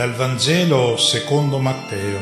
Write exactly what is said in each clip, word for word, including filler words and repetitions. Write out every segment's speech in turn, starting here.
Dal Vangelo secondo Matteo.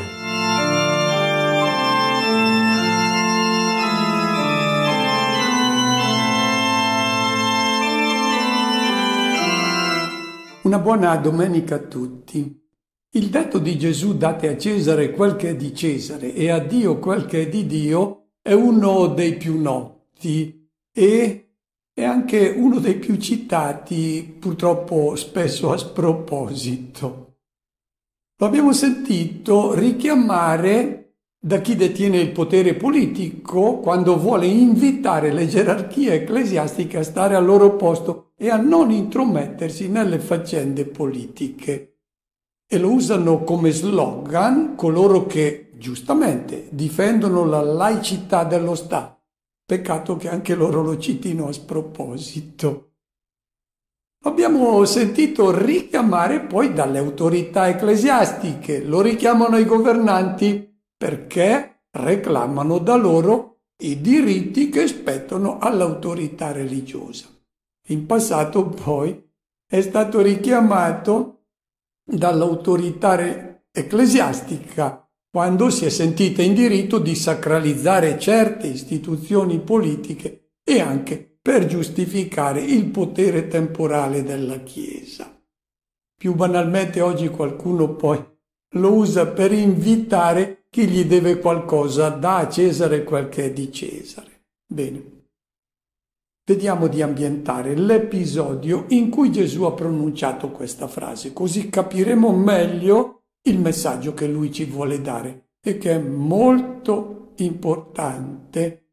Una buona domenica a tutti. Il detto di Gesù "date a Cesare quel che è di Cesare e a Dio quel che è di Dio" è uno dei più noti e è anche uno dei più citati, purtroppo spesso a sproposito. Lo abbiamo sentito richiamare da chi detiene il potere politico quando vuole invitare le gerarchie ecclesiastiche a stare al loro posto e a non intromettersi nelle faccende politiche. E lo usano come slogan coloro che, giustamente, difendono la laicità dello Stato. Peccato che anche loro lo citino a sproposito. Lo abbiamo sentito richiamare poi dalle autorità ecclesiastiche, lo richiamano i governanti perché reclamano da loro i diritti che spettano all'autorità religiosa. In passato poi è stato richiamato dall'autorità ecclesiastica quando si è sentita in diritto di sacralizzare certe istituzioni politiche e anche per giustificare il potere temporale della Chiesa. Più banalmente oggi qualcuno poi lo usa per invitare chi gli deve qualcosa, dà a Cesare quel che è di Cesare. Bene. Vediamo di ambientare l'episodio in cui Gesù ha pronunciato questa frase, così capiremo meglio il messaggio che lui ci vuole dare e che è molto importante.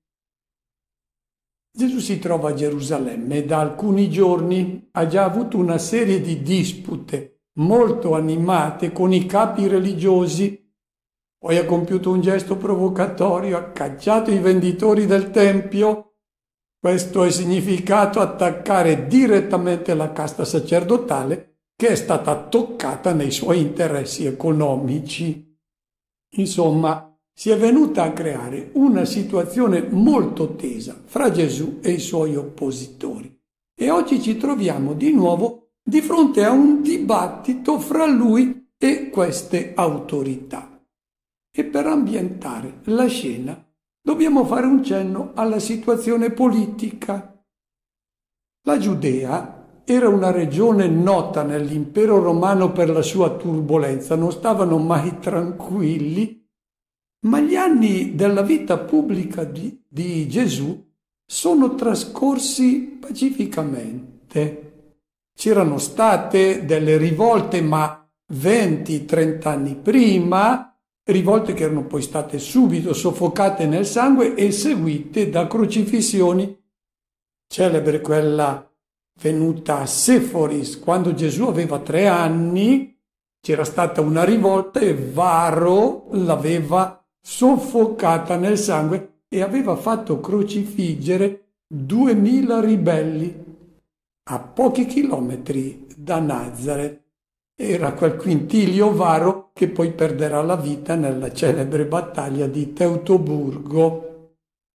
Gesù si trova a Gerusalemme e da alcuni giorni ha già avuto una serie di dispute molto animate con i capi religiosi, poi ha compiuto un gesto provocatorio, ha cacciato i venditori del Tempio. Questo è significato attaccare direttamente la casta sacerdotale che è stata toccata nei suoi interessi economici. Insomma, si è venuta a creare una situazione molto tesa fra Gesù e i suoi oppositori. E oggi ci troviamo di nuovo di fronte a un dibattito fra lui e queste autorità. E per ambientare la scena dobbiamo fare un cenno alla situazione politica. La Giudea era una regione nota nell'impero romano per la sua turbolenza, non stavano mai tranquilli, ma gli anni della vita pubblica di, di Gesù sono trascorsi pacificamente. C'erano state delle rivolte, ma venti trenta anni prima, rivolte che erano poi state subito soffocate nel sangue e seguite da crocifissioni. Celebre quella venuta a Seforis quando Gesù aveva tre anni, c'era stata una rivolta e Varo l'aveva soffocata nel sangue e aveva fatto crocifiggere duemila ribelli a pochi chilometri da Nazareth. Era quel Quintilio Varo che poi perderà la vita nella celebre battaglia di Teutoburgo.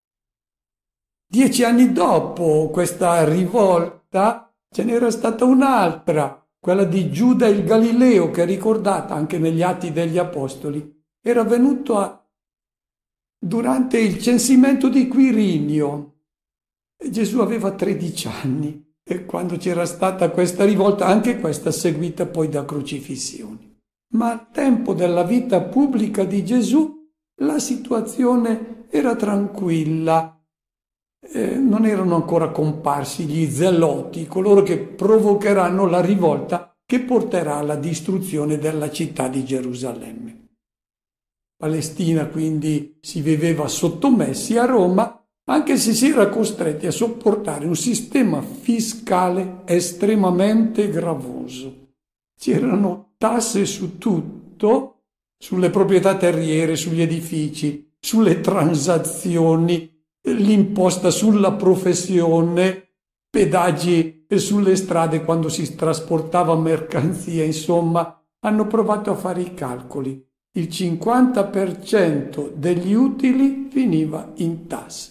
Dieci anni dopo questa rivolta ce n'era stata un'altra, quella di Giuda il Galileo, che è ricordata anche negli Atti degli Apostoli. Era venuta durante il censimento di Quirinio. Gesù aveva tredici anni. E quando c'era stata questa rivolta, anche questa seguita poi da crocifissioni. Ma al tempo della vita pubblica di Gesù la situazione era tranquilla. Eh, non erano ancora comparsi gli zeloti, coloro che provocheranno la rivolta che porterà alla distruzione della città di Gerusalemme. Palestina quindi si viveva sottomessi a Roma, anche se si era costretti a sopportare un sistema fiscale estremamente gravoso. C'erano tasse su tutto, sulle proprietà terriere, sugli edifici, sulle transazioni, l'imposta sulla professione, pedaggi sulle strade quando si trasportava mercanzia, insomma, hanno provato a fare i calcoli. Il cinquanta per cento degli utili finiva in tasse.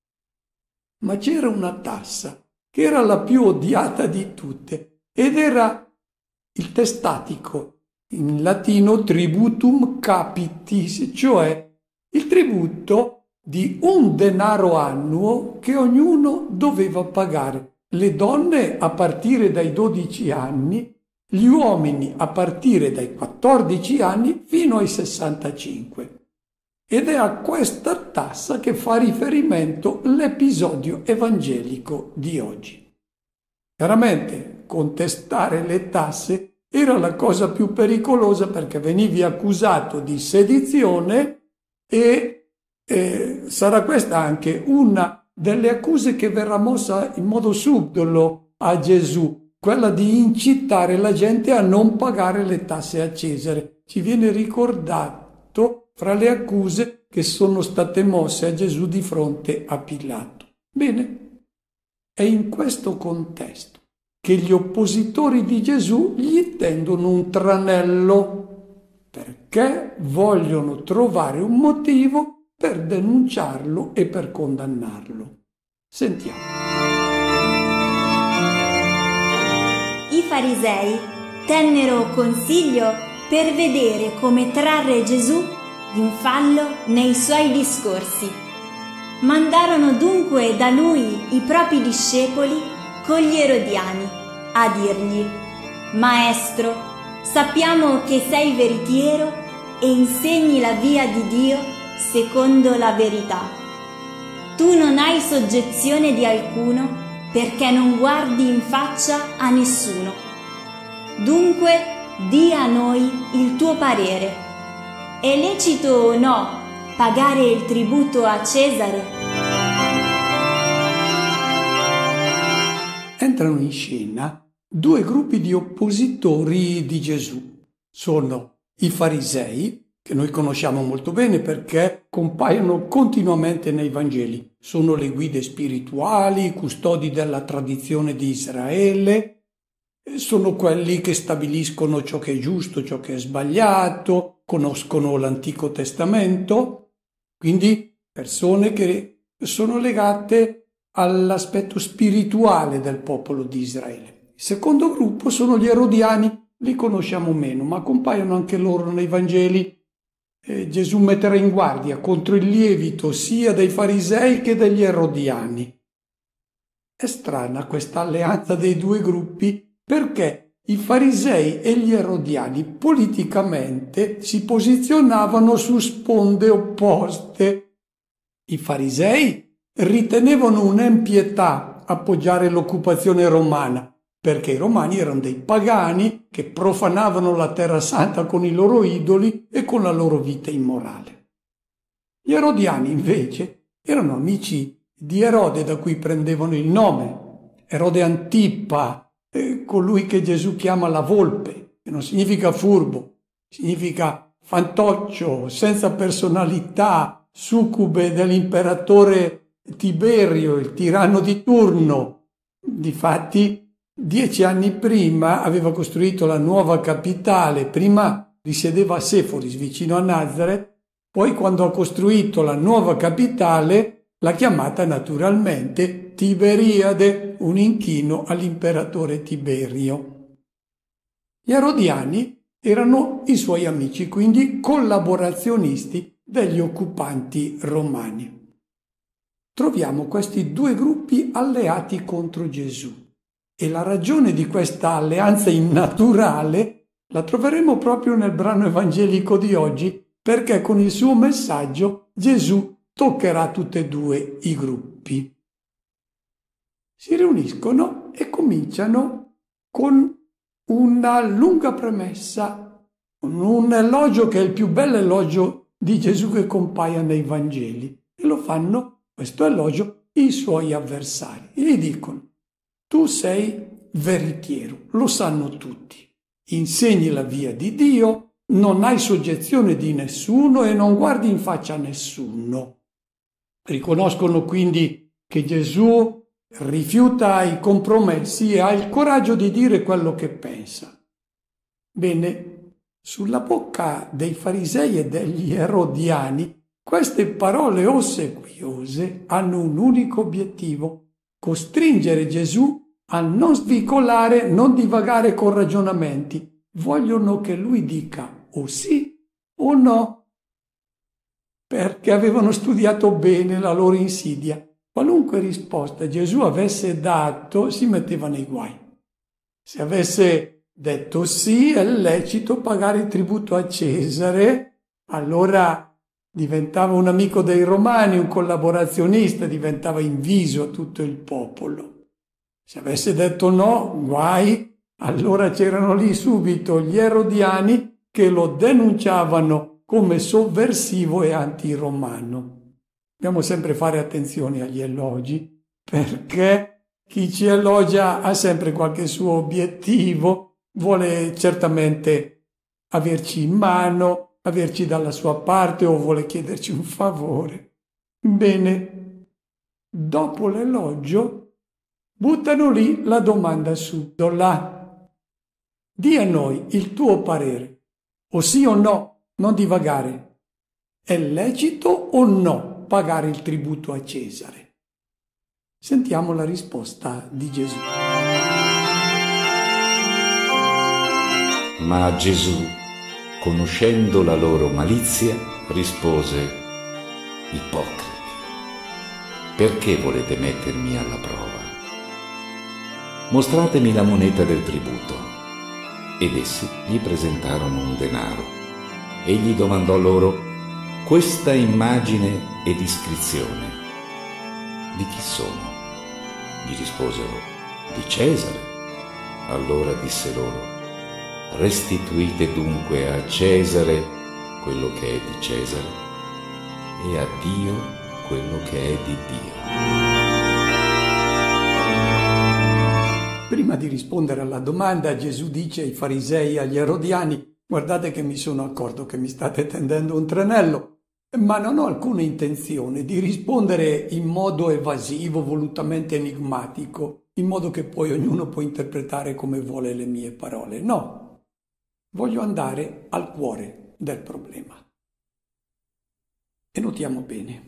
Ma c'era una tassa che era la più odiata di tutte ed era il testatico, in latino tributum capitis, cioè il tributo di un denaro annuo che ognuno doveva pagare. Le donne a partire dai dodici anni, gli uomini a partire dai quattordici anni fino ai sessantacinque. Ed è a questa tassa che fa riferimento l'episodio evangelico di oggi. Chiaramente contestare le tasse era la cosa più pericolosa, perché venivi accusato di sedizione e eh, sarà questa anche una delle accuse che verrà mossa in modo subdolo a Gesù, quella di incitare la gente a non pagare le tasse a Cesare. Ci viene ricordato fra le accuse che sono state mosse a Gesù di fronte a Pilato. Bene, è in questo contesto che gli oppositori di Gesù gli tendono un tranello, perché vogliono trovare un motivo per denunciarlo e per condannarlo. Sentiamo. I farisei tennero consiglio per vedere come trarre Gesù in fallo nei suoi discorsi. Mandarono dunque da lui i propri discepoli con gli erodiani a dirgli: Maestro, sappiamo che sei veritiero e insegni la via di Dio secondo la verità. Tu non hai soggezione di alcuno perché non guardi in faccia a nessuno. Dunque di a noi il tuo parere. È lecito o no pagare il tributo a Cesare? Entrano in scena due gruppi di oppositori di Gesù. Sono i farisei, che noi conosciamo molto bene perché compaiono continuamente nei Vangeli. Sono le guide spirituali, i custodi della tradizione di Israele, sono quelli che stabiliscono ciò che è giusto, ciò che è sbagliato, conoscono l'Antico Testamento, quindi persone che sono legate all'aspetto spirituale del popolo di Israele. Il secondo gruppo sono gli erodiani, li conosciamo meno, ma compaiono anche loro nei Vangeli. Eh, Gesù metterà in guardia contro il lievito sia dei farisei che degli erodiani. È strana questa alleanza dei due gruppi, perché i farisei e gli erodiani politicamente si posizionavano su sponde opposte. I farisei ritenevano un'empietà appoggiare l'occupazione romana, perché i romani erano dei pagani che profanavano la terra santa con i loro idoli e con la loro vita immorale. Gli erodiani invece erano amici di Erode, da cui prendevano il nome. Erode Antippa, eh, colui che Gesù chiama la volpe, che non significa furbo, significa fantoccio, senza personalità, succube dell'imperatore Tiberio, il tiranno di turno. Difatti, Dieci anni prima aveva costruito la nuova capitale, prima risiedeva a Seforis vicino a Nazareth, poi quando ha costruito la nuova capitale l'ha chiamata naturalmente Tiberiade, un inchino all'imperatore Tiberio. Gli erodiani erano i suoi amici, quindi collaborazionisti degli occupanti romani. Troviamo questi due gruppi alleati contro Gesù. E la ragione di questa alleanza innaturale la troveremo proprio nel brano evangelico di oggi, perché con il suo messaggio Gesù toccherà tutti e due i gruppi. Si riuniscono e cominciano con una lunga premessa, con un elogio che è il più bello elogio di Gesù che compaia nei Vangeli. E lo fanno, questo elogio, i suoi avversari. E gli dicono: tu sei veritiero, lo sanno tutti, insegni la via di Dio, non hai soggezione di nessuno e non guardi in faccia a nessuno. Riconoscono quindi che Gesù rifiuta i compromessi e ha il coraggio di dire quello che pensa. Bene, sulla bocca dei farisei e degli erodiani queste parole ossequiose hanno un unico obiettivo: costringere Gesù a non svicolare, non divagare con ragionamenti, vogliono che lui dica o sì o no, perché avevano studiato bene la loro insidia. Qualunque risposta Gesù avesse dato si metteva nei guai. Se avesse detto sì, è lecito pagare il tributo a Cesare, allora diventava un amico dei Romani, un collaborazionista, diventava inviso a tutto il popolo. Se avesse detto no, guai, allora c'erano lì subito gli erodiani che lo denunciavano come sovversivo e antiromano. Dobbiamo sempre fare attenzione agli elogi, perché chi ci elogia ha sempre qualche suo obiettivo, vuole certamente averci in mano, averci dalla sua parte o vuole chiederci un favore. Bene, dopo l'elogio buttano lì la domanda subdola. Di a noi il tuo parere, o sì o no, non divagare. È lecito o no pagare il tributo a Cesare? Sentiamo la risposta di Gesù. Ma Gesù, conoscendo la loro malizia, rispose: ipocriti, perché volete mettermi alla prova? Mostratemi la moneta del tributo. Ed essi gli presentarono un denaro. Egli domandò loro: questa immagine ed iscrizione di chi sono? Gli risposero: di Cesare. Allora disse loro: restituite dunque a Cesare quello che è di Cesare e a Dio quello che è di Dio. Prima di rispondere alla domanda, Gesù dice ai farisei e agli erodiani: guardate che mi sono accorto che mi state tendendo un tranello, ma non ho alcuna intenzione di rispondere in modo evasivo, volutamente enigmatico, in modo che poi ognuno può interpretare come vuole le mie parole. No, voglio andare al cuore del problema. E notiamo bene.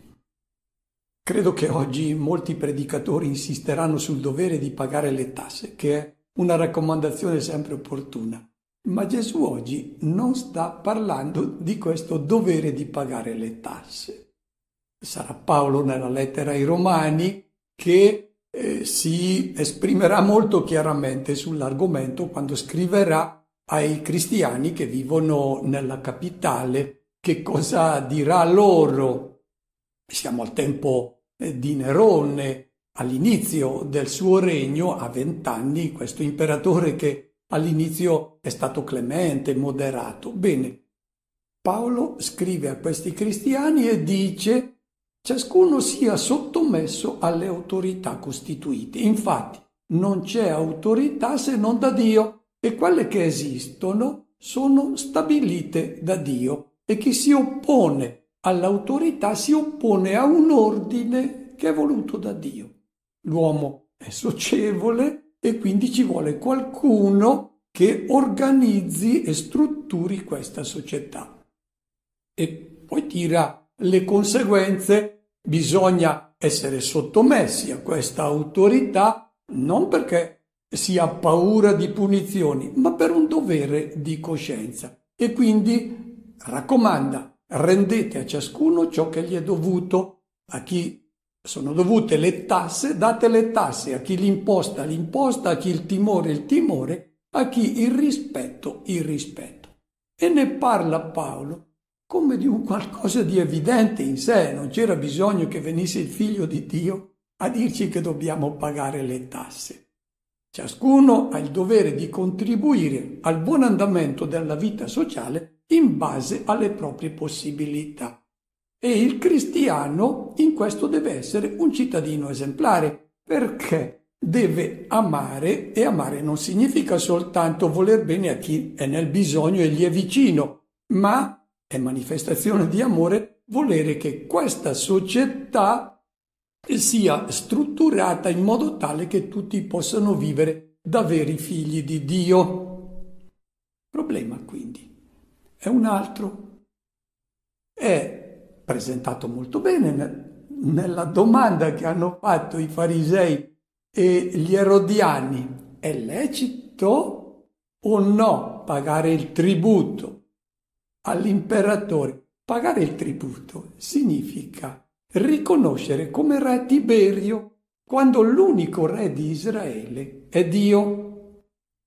Credo che oggi molti predicatori insisteranno sul dovere di pagare le tasse, che è una raccomandazione sempre opportuna. Ma Gesù oggi non sta parlando di questo dovere di pagare le tasse. Sarà Paolo nella lettera ai Romani che eh, si esprimerà molto chiaramente sull'argomento quando scriverà ai cristiani che vivono nella capitale che cosa dirà loro. Siamo al tempo di Nerone, all'inizio del suo regno, a vent'anni, questo imperatore che all'inizio è stato clemente, moderato. Bene, Paolo scrive a questi cristiani e dice: ciascuno sia sottomesso alle autorità costituite. Infatti, non c'è autorità se non da Dio, e quelle che esistono sono stabilite da Dio, e chi si oppone all'autorità si oppone a un ordine che è voluto da Dio. L'uomo è socievole e quindi ci vuole qualcuno che organizzi e strutturi questa società. E poi tira le conseguenze: bisogna essere sottomessi a questa autorità, non perché si ha paura di punizioni, ma per un dovere di coscienza. E quindi raccomanda: rendete a ciascuno ciò che gli è dovuto. A chi sono dovute le tasse, date le tasse; a chi l'imposta, l'imposta; a chi il timore, il timore; a chi il rispetto, il rispetto. E ne parla Paolo come di un qualcosa di evidente in sé. Non c'era bisogno che venisse il Figlio di Dio a dirci che dobbiamo pagare le tasse. Ciascuno ha il dovere di contribuire al buon andamento della vita sociale in base alle proprie possibilità. E il cristiano in questo deve essere un cittadino esemplare, perché deve amare, e amare non significa soltanto voler bene a chi è nel bisogno e gli è vicino, ma è manifestazione di amore volere che questa società sia strutturata in modo tale che tutti possano vivere da veri figli di Dio. Il problema quindi è un altro. È presentato molto bene nella domanda che hanno fatto i farisei e gli erodiani: è lecito o no pagare il tributo all'imperatore. Pagare il tributo significa riconoscere come re Tiberio quando l'unico re di Israele è Dio.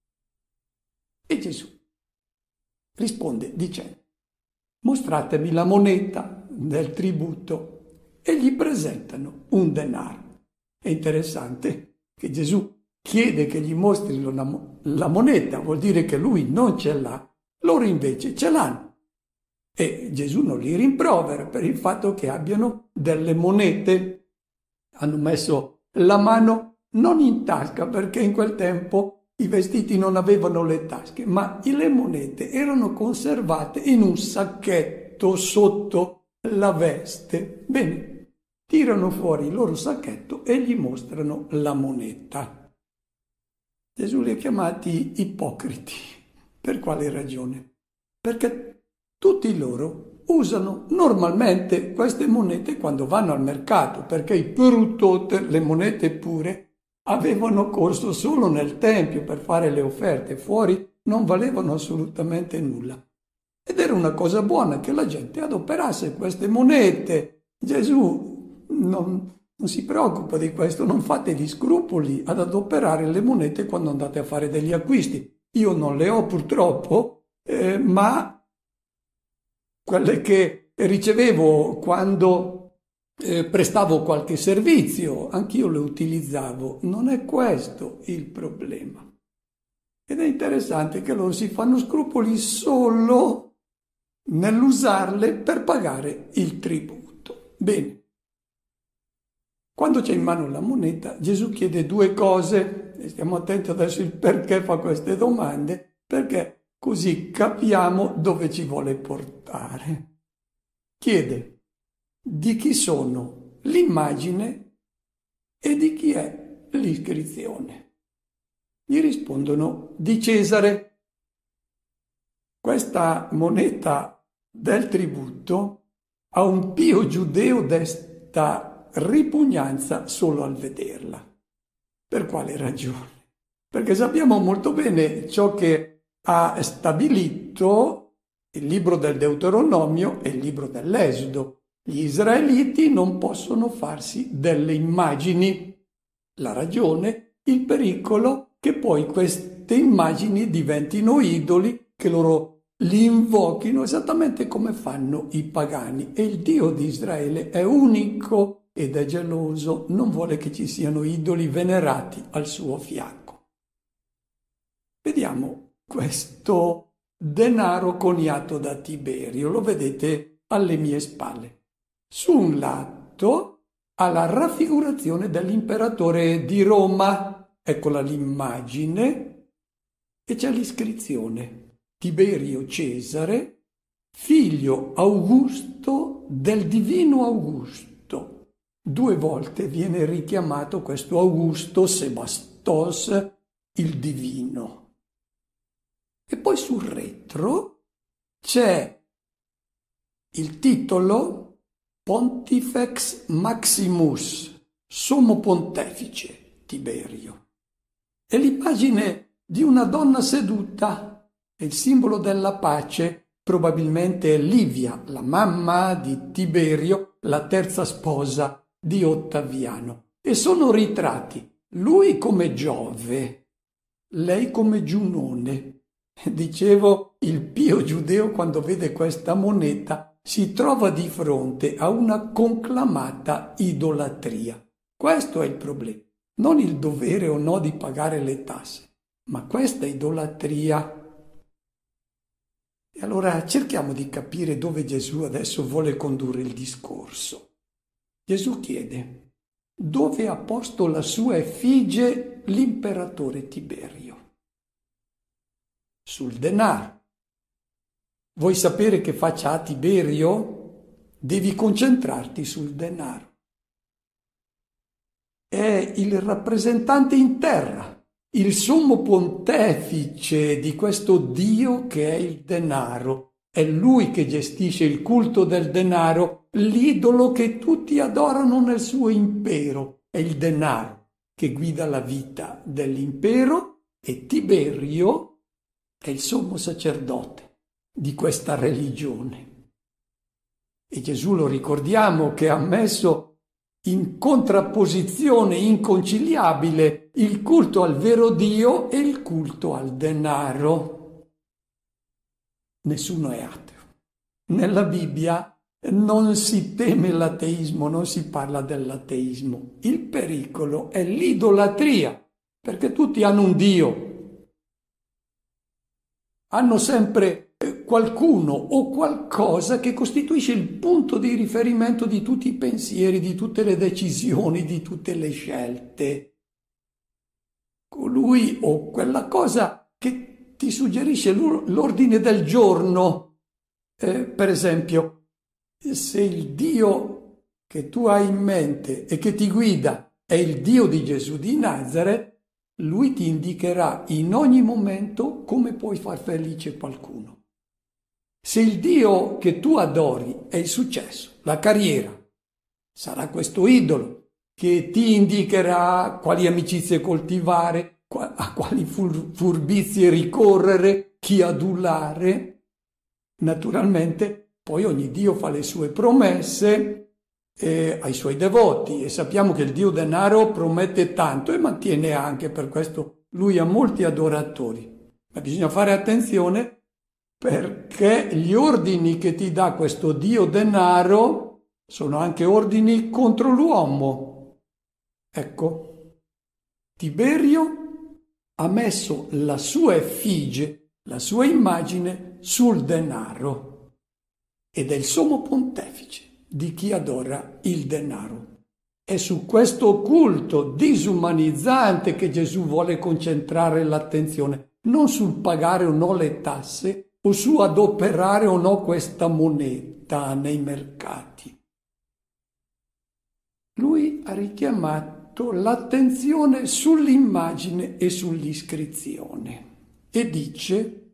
E Gesù risponde dicendo: mostratemi la moneta del tributo, e gli presentano un denaro. È interessante che Gesù chiede che gli mostrino la, la moneta, vuol dire che lui non ce l'ha, loro invece ce l'hanno. E Gesù non li rimprovera per il fatto che abbiano delle monete. Hanno messo la mano non in tasca, perché in quel tempo i vestiti non avevano le tasche, ma le monete erano conservate in un sacchetto sotto la veste. Bene, tirano fuori il loro sacchetto e gli mostrano la moneta. Gesù li ha chiamati ipocriti. Per quale ragione? Perché tutti loro usano normalmente queste monete quando vanno al mercato, perché i perutote, le monete pure, avevano corso solo nel tempio per fare le offerte, fuori non valevano assolutamente nulla. Ed era una cosa buona che la gente adoperasse queste monete. Gesù non, non si preoccupa di questo, non fate gli scrupoli ad adoperare le monete quando andate a fare degli acquisti. Io non le ho purtroppo, eh, ma quelle che ricevevo quando eh, prestavo qualche servizio, anch'io le utilizzavo. Non è questo il problema. Ed è interessante che loro si fanno scrupoli solo nell'usarle per pagare il tributo. Bene, quando c'è in mano la moneta, Gesù chiede due cose, e stiamo attenti adesso il perché fa queste domande, perché così capiamo dove ci vuole portare. Chiede di chi sono l'immagine e di chi è l'iscrizione. Gli rispondono di Cesare. Questa moneta del tributo a un pio giudeo desta ripugnanza solo al vederla. Per quale ragione? Perché sappiamo molto bene ciò che ha stabilito il libro del Deuteronomio e il libro dell'Esodo. Gli israeliti non possono farsi delle immagini. La ragione, il pericolo che poi queste immagini diventino idoli, che loro li invochino esattamente come fanno i pagani. E il Dio di Israele è unico ed è geloso, non vuole che ci siano idoli venerati al suo fianco. Vediamo questo denaro coniato da Tiberio, lo vedete alle mie spalle. Su un lato ha la raffigurazione dell'imperatore di Roma, eccola l'immagine, e c'è l'iscrizione: Tiberio Cesare, figlio Augusto del divino Augusto. Due volte viene richiamato questo Augusto, Sebastos, il divino. E poi sul retro c'è il titolo Pontifex Maximus, sommo pontefice Tiberio. E l'immagine di una donna seduta, è il simbolo della pace, probabilmente è Livia, la mamma di Tiberio, la terza sposa di Ottaviano. E sono ritratti, lui come Giove, lei come Giunone. Dicevo, il pio giudeo quando vede questa moneta si trova di fronte a una conclamata idolatria. Questo è il problema, non il dovere o no di pagare le tasse, ma questa idolatria. E allora cerchiamo di capire dove Gesù adesso vuole condurre il discorso. Gesù chiede: dove ha posto la sua effigie l'imperatore Tiberio? Sul denaro. Vuoi sapere che faccia a Tiberio? Devi concentrarti sul denaro. È il rappresentante in terra, il sommo pontefice di questo Dio che è il denaro. È lui che gestisce il culto del denaro, l'idolo che tutti adorano nel suo impero. È il denaro che guida la vita dell'impero, e Tiberio è il sommo sacerdote di questa religione. E Gesù, lo ricordiamo, che ha messo in contrapposizione inconciliabile il culto al vero Dio e il culto al denaro. Nessuno è ateo. Nella Bibbia non si teme l'ateismo, non si parla dell'ateismo. Il pericolo è l'idolatria, perché tutti hanno un Dio. Hanno sempre qualcuno o qualcosa che costituisce il punto di riferimento di tutti i pensieri, di tutte le decisioni, di tutte le scelte. Colui o quella cosa che ti suggerisce l'ordine del giorno. Eh, per esempio, se il Dio che tu hai in mente e che ti guida è il Dio di Gesù di Nazareth, Lui ti indicherà in ogni momento come puoi far felice qualcuno. Se il Dio che tu adori è il successo, la carriera, sarà questo idolo che ti indicherà quali amicizie coltivare, a quali fur- furbizie ricorrere, chi adulare. Naturalmente poi ogni Dio fa le sue promesse eh, ai suoi devoti, e sappiamo che il Dio denaro promette tanto e mantiene anche, per questo lui ha molti adoratori. Ma bisogna fare attenzione, perché gli ordini che ti dà questo Dio denaro sono anche ordini contro l'uomo. Ecco, Tiberio ha messo la sua effigie, la sua immagine sul denaro, ed è il sommo pontefice di chi adora il denaro. È su questo culto disumanizzante che Gesù vuole concentrare l'attenzione, non sul pagare o no le tasse, o su adoperare o no questa moneta nei mercati. Lui ha richiamato l'attenzione sull'immagine e sull'iscrizione e dice: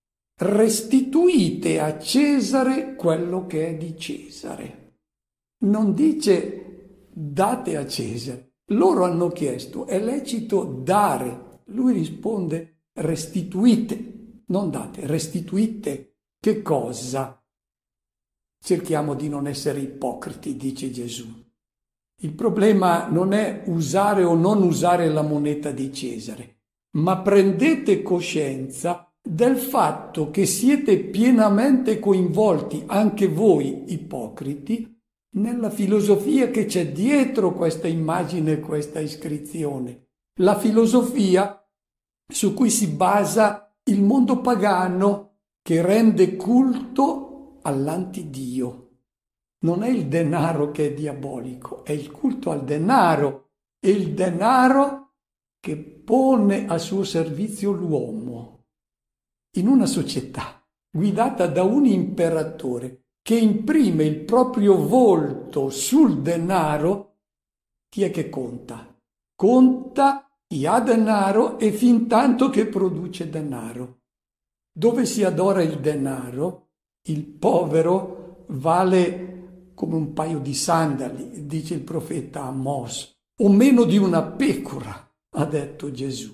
restituite a Cesare quello che è di Cesare. Non dice date a Cesare. Loro hanno chiesto: è lecito dare? Lui risponde: restituite. Non date, restituite. Che cosa? Cerchiamo di non essere ipocriti, dice Gesù. Il problema non è usare o non usare la moneta di Cesare, ma prendete coscienza del fatto che siete pienamente coinvolti, anche voi ipocriti, nella filosofia che c'è dietro questa immagine e questa iscrizione. La filosofia su cui si basa il mondo pagano, che rende culto all'antidio. Non è il denaro che è diabolico, è il culto al denaro, e il denaro che pone a suo servizio l'uomo. In una società guidata da un imperatore che imprime il proprio volto sul denaro, chi è che conta? Conta chi ha denaro e fin tanto che produce denaro. Dove si adora il denaro, il povero vale come un paio di sandali, dice il profeta Amos, o meno di una pecora, ha detto Gesù.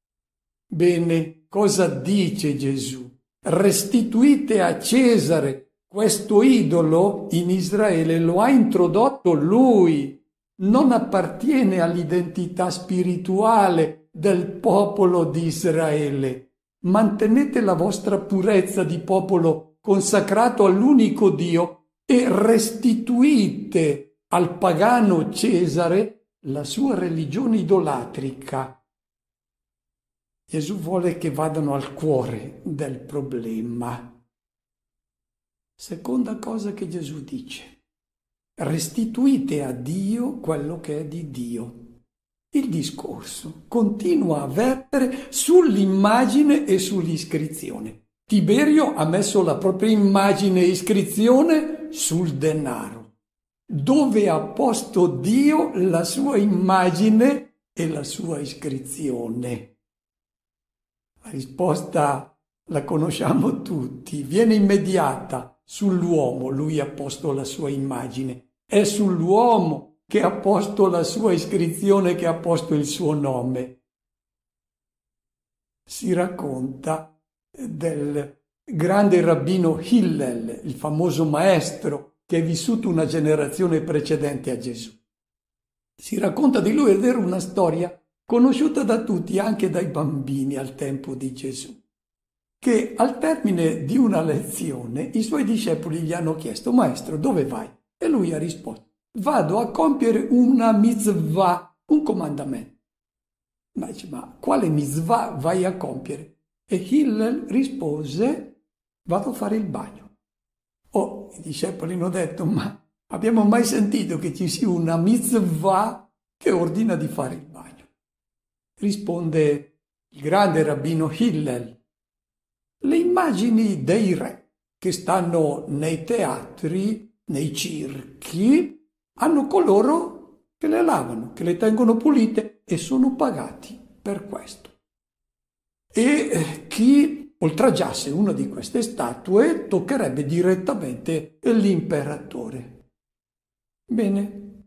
Bene, cosa dice Gesù? Restituite a Cesare. Questo idolo in Israele lo ha introdotto lui. Non appartiene all'identità spirituale del popolo di Israele. Mantenete la vostra purezza di popolo consacrato all'unico Dio e restituite al pagano Cesare la sua religione idolatrica. Gesù vuole che vadano al cuore del problema. Seconda cosa che Gesù dice: restituite a Dio quello che è di Dio. Il discorso continua a vertere sull'immagine e sull'iscrizione. Tiberio ha messo la propria immagine e iscrizione sul denaro. Dove ha posto Dio la sua immagine e la sua iscrizione? La risposta la conosciamo tutti, viene immediata. Sull'uomo lui ha posto la sua immagine, è sull'uomo che ha posto la sua iscrizione, che ha posto il suo nome. Si racconta del grande rabbino Hillel, il famoso maestro che è vissuto una generazione precedente a Gesù. Si racconta di lui ed era una storia conosciuta da tutti, anche dai bambini al tempo di Gesù, che al termine di una lezione i suoi discepoli gli hanno chiesto: maestro, dove vai? E lui ha risposto: vado a compiere una mitzvah, un comandamento. Ma dice: ma quale mitzvah vai a compiere? E Hillel rispose: vado a fare il bagno. Oh, i discepoli hanno detto: ma abbiamo mai sentito che ci sia una mitzvah che ordina di fare il bagno? Risponde il grande rabbino Hillel: le immagini dei re che stanno nei teatri, nei circhi, hanno coloro che le lavano, che le tengono pulite e sono pagati per questo. E chi oltraggiasse una di queste statue toccherebbe direttamente l'imperatore. Bene,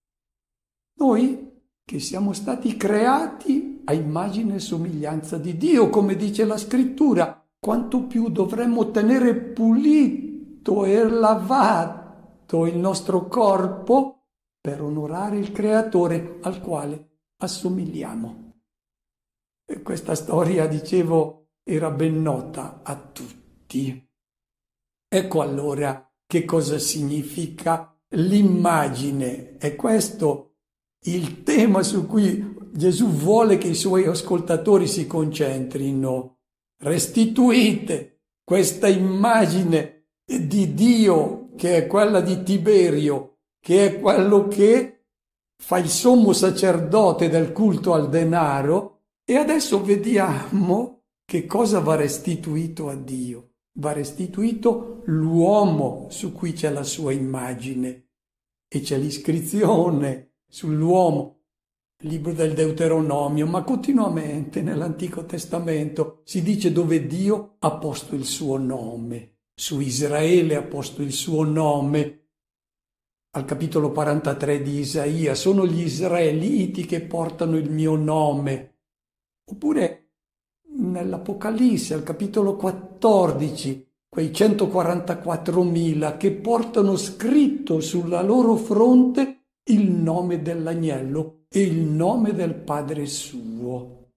noi che siamo stati creati a immagine e somiglianza di Dio, come dice la Scrittura, quanto più dovremmo tenere pulito e lavato il nostro corpo per onorare il Creatore al quale assomigliamo. E questa storia, dicevo, era ben nota a tutti. Ecco allora che cosa significa l'immagine. È questo il tema su cui Gesù vuole che i suoi ascoltatori si concentrino. Restituite questa immagine di Dio che è quella di Tiberio, che è quello che fa il sommo sacerdote del culto al denaro, e adesso vediamo che cosa va restituito a Dio. Va restituito l'uomo su cui c'è la sua immagine e c'è l'iscrizione sull'uomo. Il libro del Deuteronomio, ma continuamente nell'Antico Testamento si dice dove Dio ha posto il suo nome. Su Israele ha posto il suo nome. Al capitolo quarantatré di Isaia: sono gli israeliti che portano il mio nome. Oppure nell'Apocalisse, al capitolo quattordici, quei centoquarantaquattromila che portano scritto sulla loro fronte il nome dell'agnello e il nome del Padre suo.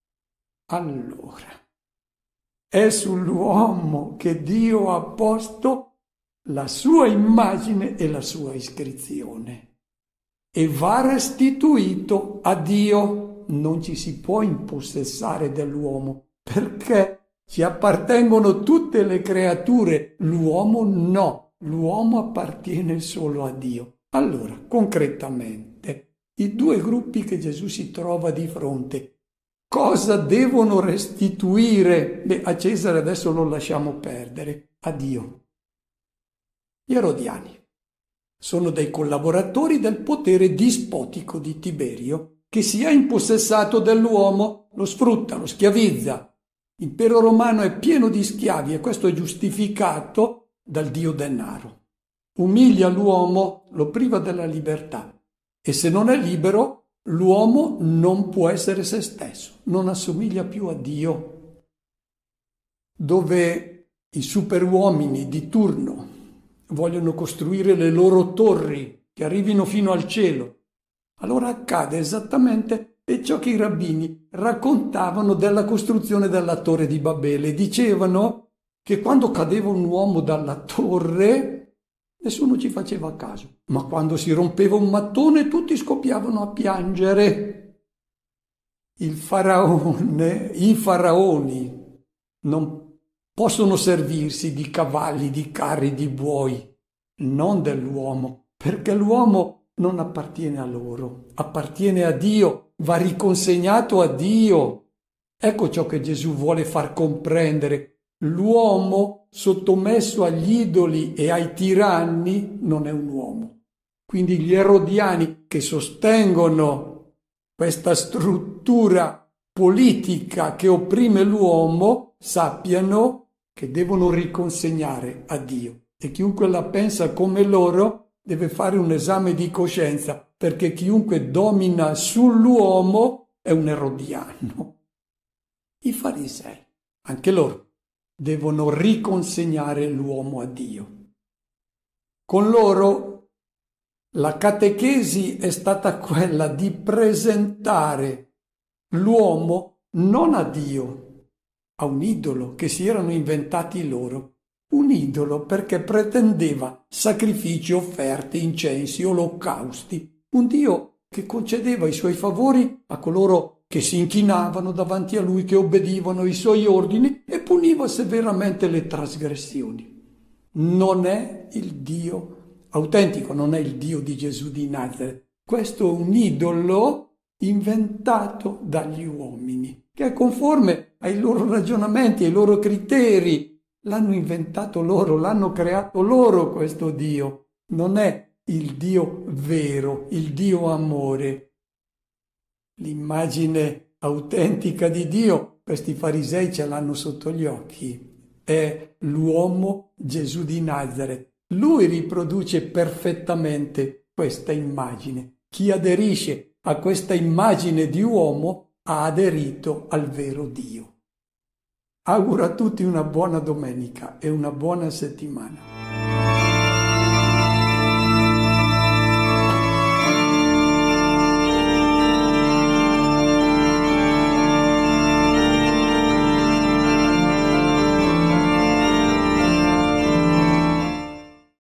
Allora, è sull'uomo che Dio ha posto la sua immagine e la sua iscrizione, e va restituito a Dio. Non ci si può impossessare dell'uomo, perché ci appartengono tutte le creature, l'uomo no, l'uomo appartiene solo a Dio. Allora, concretamente, i due gruppi che Gesù si trova di fronte, cosa devono restituire? Beh, a Cesare adesso lo lasciamo perdere, a Dio. Gli Erodiani sono dei collaboratori del potere dispotico di Tiberio, che si è impossessato dell'uomo, lo sfrutta, lo schiavizza. L'impero romano è pieno di schiavi e questo è giustificato dal dio denaro. Umilia l'uomo, lo priva della libertà, e se non è libero, l'uomo non può essere se stesso, non assomiglia più a Dio. Dove i superuomini di turno vogliono costruire le loro torri che arrivino fino al cielo, allora accade esattamente ciò che i rabbini raccontavano della costruzione della torre di Babele. Dicevano che quando cadeva un uomo dalla torre nessuno ci faceva caso, ma quando si rompeva un mattone tutti scoppiavano a piangere. Il faraone, i faraoni non possono servirsi di cavalli, di carri, di buoi, non dell'uomo, perché l'uomo non appartiene a loro, appartiene a Dio, va riconsegnato a Dio. Ecco ciò che Gesù vuole far comprendere. L'uomo sottomesso agli idoli e ai tiranni non è un uomo. Quindi gli erodiani che sostengono questa struttura politica che opprime l'uomo sappiano che devono riconsegnare a Dio, e chiunque la pensa come loro deve fare un esame di coscienza, perché chiunque domina sull'uomo è un erodiano. I farisei, anche loro, devono riconsegnare l'uomo a Dio. Con loro la catechesi è stata quella di presentare l'uomo non a Dio, a un idolo che si erano inventati loro. Un idolo perché pretendeva sacrifici, offerte, incensi, olocausti. Un Dio che concedeva i suoi favori a coloro che si inchinavano davanti a lui, che obbedivano ai suoi ordini e puniva severamente le trasgressioni. Non è il Dio autentico, non è il Dio di Gesù di Nazaret. Questo è un idolo inventato dagli uomini, che è conforme ai loro ragionamenti, ai loro criteri. L'hanno inventato loro, l'hanno creato loro questo Dio. Non è il Dio vero, il Dio amore. L'immagine autentica di Dio, questi farisei ce l'hanno sotto gli occhi. È l'uomo Gesù di Nazaret. Lui riproduce perfettamente questa immagine. Chi aderisce a questa immagine di uomo ha aderito al vero Dio. Auguro a tutti una buona domenica e una buona settimana.